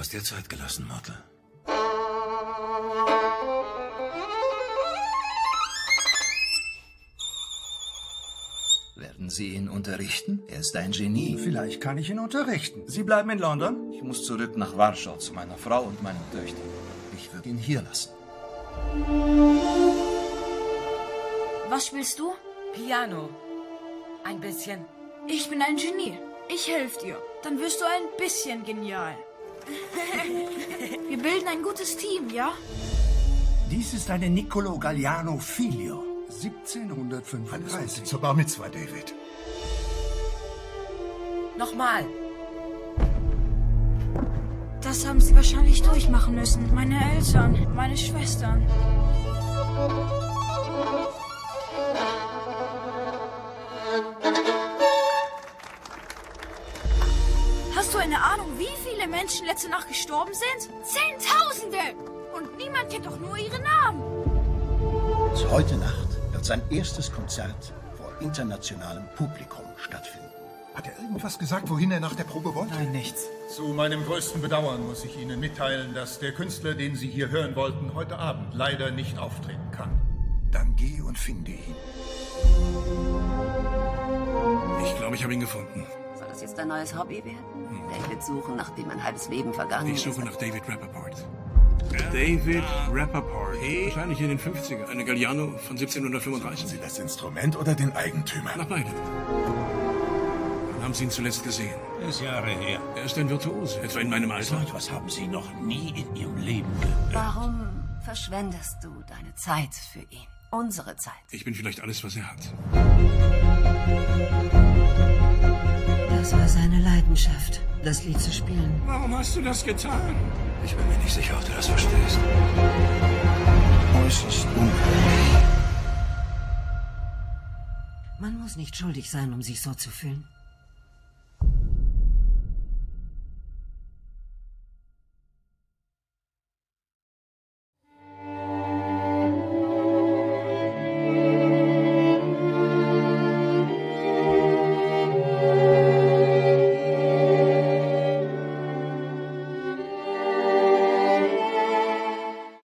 hast dir Zeit gelassen, Mörtel. Werden Sie ihn unterrichten? Er ist ein Genie. Vielleicht kann ich ihn unterrichten. Sie bleiben in London? Ich muss zurück nach Warschau zu meiner Frau und meinen Töchtern. Ich würde ihn hier lassen. Was spielst du? Piano. Ein bisschen. Ich bin ein Genie. Ich helfe dir. Dann wirst du ein bisschen genial. Wir bilden ein gutes Team, ja? Dies ist eine Niccolo Galliano Filio. 1735. Zur Bar Mitzwa, David. Nochmal. Das haben sie wahrscheinlich durchmachen müssen. Meine Eltern, meine Schwestern. Hast du eine Ahnung, wie viele Menschen letzte Nacht gestorben sind? Zehntausende! Und niemand kennt doch nur ihre Namen. Heute Nacht wird sein erstes Konzert vor internationalem Publikum stattfinden. Hat er irgendwas gesagt, wohin er nach der Probe wollte? Nein, nichts. Zu meinem größten Bedauern muss ich Ihnen mitteilen, dass der Künstler, den Sie hier hören wollten, heute Abend leider nicht auftreten kann. Dann geh und finde ihn. Ich glaube, ich habe ihn gefunden. Soll das jetzt dein neues Hobby werden? David suchen, nachdem ein halbes Leben vergangen ist. Ich suche nach David Rappaport. David Rappaport. Wahrscheinlich in den 50er. Eine Galliano von 1735. Sie das Instrument oder den Eigentümer? Nach beiden. Wann haben Sie ihn zuletzt gesehen? Das ist Jahre her. Er ist ein Virtuose. Etwa in meinem So Alter. etwas haben Sie noch nie in Ihrem Leben Warum verschwendest du deine Zeit für ihn? Unsere Zeit. Ich bin vielleicht alles, was er hat. Das war seine Leidenschaft, das Lied zu spielen. Warum hast du das getan? Ich bin mir nicht sicher, ob du das verstehst. Äußerst ungewöhnlich. Man muss nicht schuldig sein, um sich so zu fühlen.